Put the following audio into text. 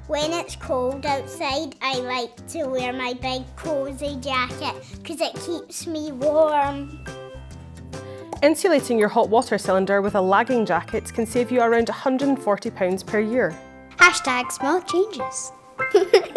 When it's cold outside, I like to wear my big cozy jacket because it keeps me warm. Insulating your hot water cylinder with a lagging jacket can save you around £140 per year. #small changes.